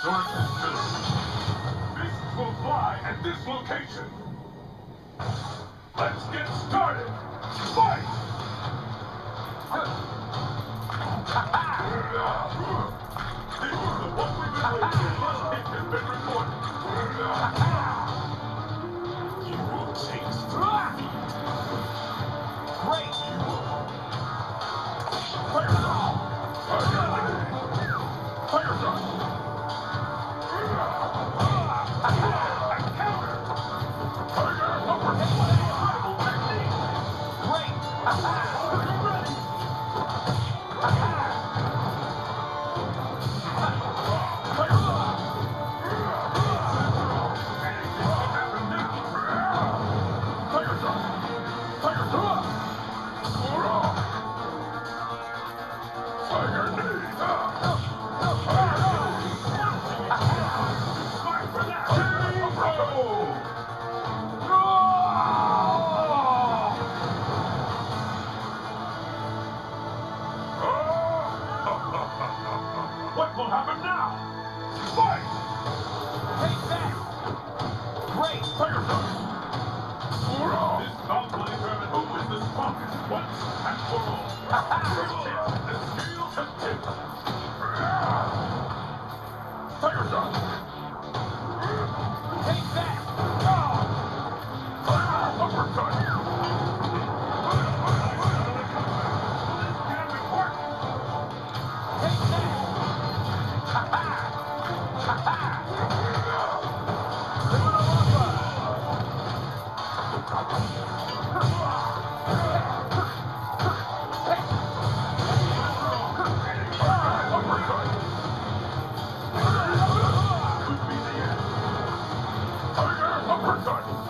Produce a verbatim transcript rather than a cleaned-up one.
Source facility. Fists will fly at this location. Let's get started. Fight! This is the one we've been waiting for. First hit has been recorded. You will taste defeat. Great! Fire shot! Fire shot! A counter! Tiger uppercut! Incredible technique! Great! You're ready! Fire shot! Anything can happen now! Fire shot! Fire shot! Tiger knee! Smart for that! What will happen now? Fight! Take that! Great! Fire shot! This bout will determine who is the strongest once and for all. First hit, the scales have tipped. Fire shot! Take that! Uppercut! This can be worked! Take that! Ha-ha! Ha-ha! Uppercut! Could be the end. Tiger uppercut!